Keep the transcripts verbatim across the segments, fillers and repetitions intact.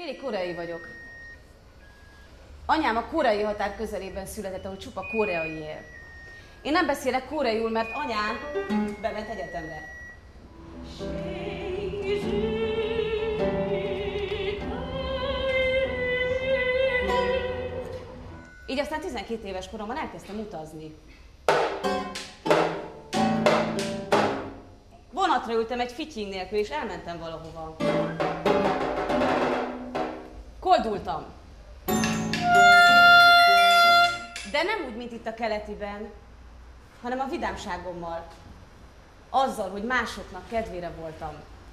Félig koreai vagyok. Anyám a koreai határ közelében született, ahol csupa koreai él. Én nem beszélek koreaiul, mert anyám bement egyetemre. Így aztán tizenkét éves koromban elkezdtem utazni. Vonatra ültem egy fitying nélkül, és elmentem valahova. Koldultam. De nem úgy, mint itt a keletiben, hanem a vidámságommal. Azzal, hogy másoknak kedvére voltam.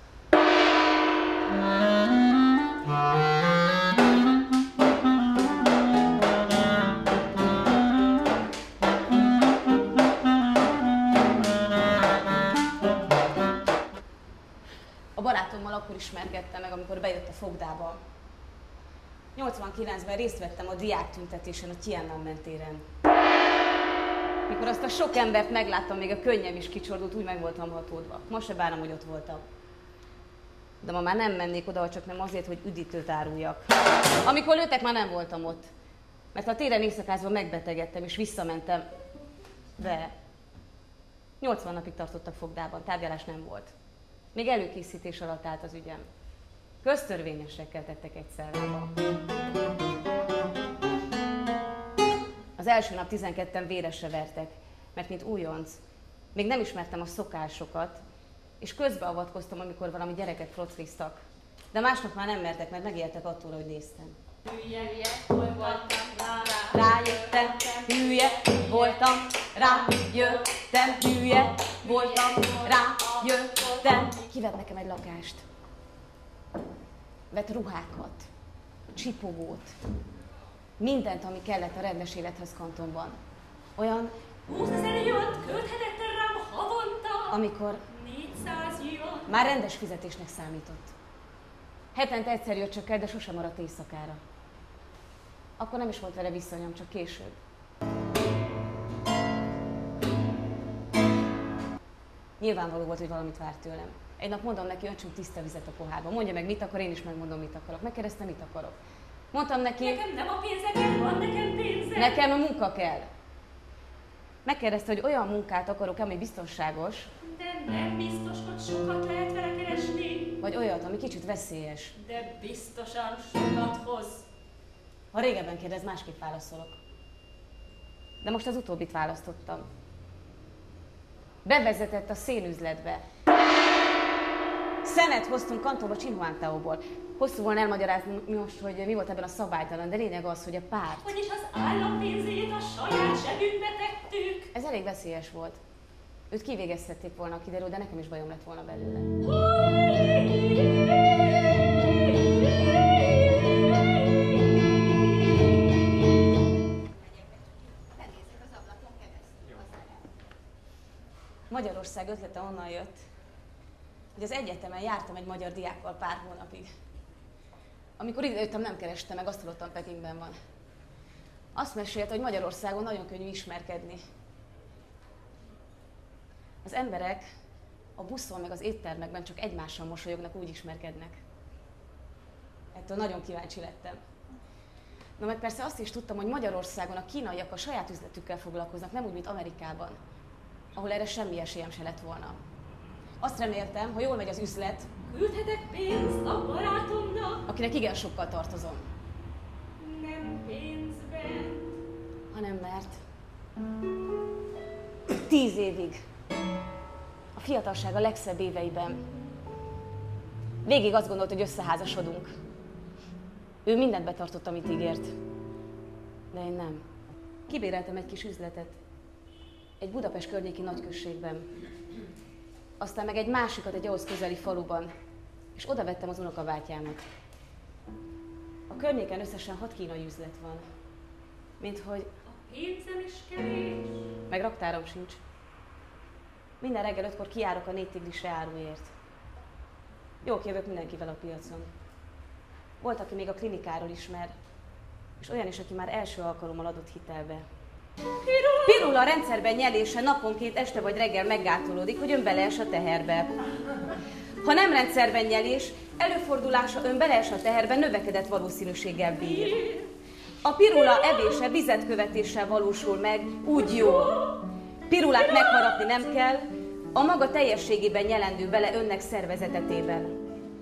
A barátommal akkor ismerkedtem meg, amikor bejött a fogdába. nyolcvankilencben részt vettem a diáktüntetésen a Tiananmen téren. Mikor azt a sok embert megláttam, még a könnyem is kicsordult, úgy meg voltam hatódva. Most se bánom, hogy ott voltam. De ma már nem mennék oda, csak nem azért, hogy üdítőt áruljak. Amikor lőttek, már nem voltam ott. Mert a téren éjszakázva megbetegedtem, és visszamentem. De nyolcvan napig tartottak fogdában, tárgyalás nem volt. Még előkészítés alatt állt az ügyem. Köztörvényesekkel tettek egy cellába. Az első nap tizenketten véresre vertek, mert mint újonc, még nem ismertem a szokásokat, és közbeavatkoztam, amikor valami gyereket frocliztak. De másnap már nem mertek, mert megijedtek attól, hogy néztem. Hülye, hülye, hol voltam, rá, Rájöttem, hülye voltam, rájöttem, hülye voltam, rájöttem. Kivett nekem egy lakást. Vett ruhákat, csipogót, mindent, ami kellett a rendes élethez kantonban. Olyan, húszezer yuan költhetett rám havonta, amikor négyszáz yuan. már rendes fizetésnek számított. Hetente egyszer jött csak el, de sosem maradt éjszakára. Akkor nem is volt vele viszonyom, csak később. Nyilvánvaló volt, hogy valamit várt tőlem. Egy nap mondom neki, öntsünk tiszta vizet a pohárba. Mondja meg, mit akar, én is megmondom, mit akarok. Megkérdeztem, mit akarok. Mondtam neki... Nekem nem a pénze kell, van nekem pénze. Nekem a munka kell. Megkérdezte, hogy olyan munkát akarok, ami biztonságos. De nem biztos, hogy sokat lehet vele keresni. Vagy olyat, ami kicsit veszélyes. De biztosan sokat hoz. Ha régebben kérdez, másképp válaszolok. De most az utóbbit választottam. Bevezetett a szénüzletbe. Szenet hoztunk kantonba Csinhuangtaóból. Hosszú volna elmagyarázni most, hogy mi volt ebben a szabálytalan, de lényeg az, hogy a párt... Vagyis az állampénzét a saját zsebünkbe tettük. Ez elég veszélyes volt. Őt kivégeztették volna, kiderül, de nekem is bajom lett volna belőle. Magyarország ötlete onnan jött, hogy az egyetemen jártam egy magyar diákkal pár hónapig. Amikor idejöttem, nem kerestem meg, azt hallottam, Pekingben van. Azt mesélte, hogy Magyarországon nagyon könnyű ismerkedni. Az emberek a buszon meg az éttermekben csak egymással mosolyognak, úgy ismerkednek. Ettől nagyon kíváncsi lettem. Na meg persze azt is tudtam, hogy Magyarországon a kínaiak a saját üzletükkel foglalkoznak, nem úgy, mint Amerikában, ahol erre semmi esélyem se lett volna. Azt reméltem, ha jól megy az üzlet, Küldhetek pénzt a barátomnak. akinek igen sokkal tartozom. Nem pénzben. Hanem mert tíz évig, a fiatalság a legszebb éveiben, végig azt gondolt, hogy összeházasodunk. Ő mindent betartott, amit ígért. De én nem. Kibéreltem egy kis üzletet. Egy Budapest környéki nagyközségben. Aztán meg egy másikat egy ahhoz közeli faluban. És oda vettem az unokabátyámat. A környéken összesen hat kínai üzlet van. Minthogy... A pénzem is kevés. Meg raktárom sincs. Minden reggel ötkor kijárok a négy tigrisre áruért. Jó kijövök mindenkivel a piacon. Volt, aki még a klinikáról ismer, és olyan is, aki már első alkalommal adott hitelbe. Pirul a rendszerben nyelése naponként este vagy reggel meggátolódik, hogy ön belees a teherbe. Ha nem rendszerben nyelés, előfordulása ön beleeső teherben növekedett valószínűséggel bír. A pirula evése vizetkövetéssel valósul meg, úgy jó. Pirulát megharapni nem kell, a maga teljességében nyelendő bele önnek szervezetetében.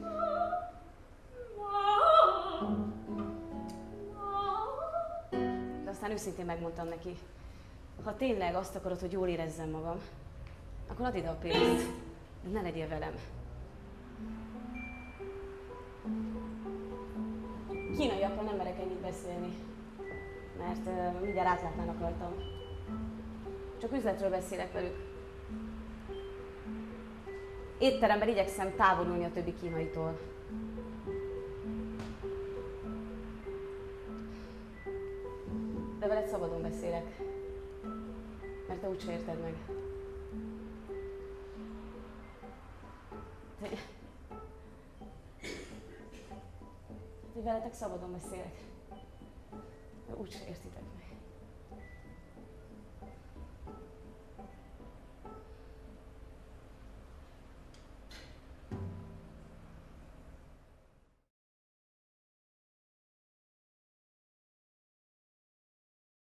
De aztán őszintén megmondtam neki, ha tényleg azt akarod, hogy jól érezzem magam, akkor add ide a pénzt, de ne legyél velem. Kínaiakkal nem merek ennyit beszélni, mert uh, mindjárt átlátnának rajtam. Csak üzletről beszélek velük. Étteremben igyekszem távolulni a többi kínaitól. De veled szabadon beszélek, mert te úgyse érted meg. Te... Hogy veletek szabadon beszélek, de úgyse értitek meg.